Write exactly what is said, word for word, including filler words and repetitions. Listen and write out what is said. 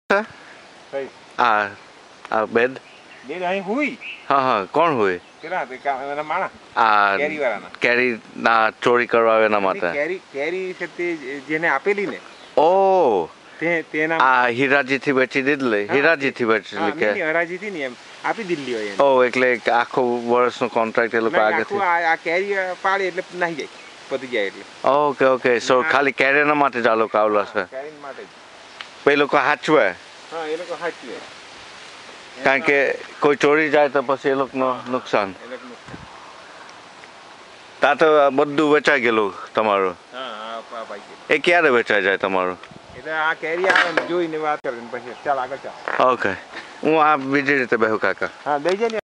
આ આ bed bed અહીં હુઈ હા હા કોણ હોય પેલા તે કા એના માણા આ કેરી વાળાના કેરી ના ચોરી કરવા એના માટે કેરી કેરી છે તે જેને આપેલી ને ઓ તે તેના આ હીરાજી થી વેચી દીધેલી હીરાજી થી વેચેલી કે હરાજી થી ને એમ આપી દીધલી હોય ઓ એટલે આખો વર્ષનો કોન્ટ્રાક્ટ એ લોકો આગળથી આ કેરી પાડે એટલે નાહી જાય પતી જાય એટલે ઓકે ઓકે સો ખાલી કેરીના માટે જ આ લોકો આવલા છે કેરી માટે એ લોકો હાચવે હા એ લોકો હાચવે કારણ કે કોઈ ચોરી જાય તો પછી એ લોકોનું નુકસાન તા તો બધું વેચાઈ ગયેલું તમારું એ ક્યારે વેચાઈ જાય તમારું એટલે આ કેરી આવે જોઈને વાત કરીને પછી ચાલ આગળ ચાલ ઓકે હું આ બીજી રીતે બેહું કાકા હા દઈ જાય ને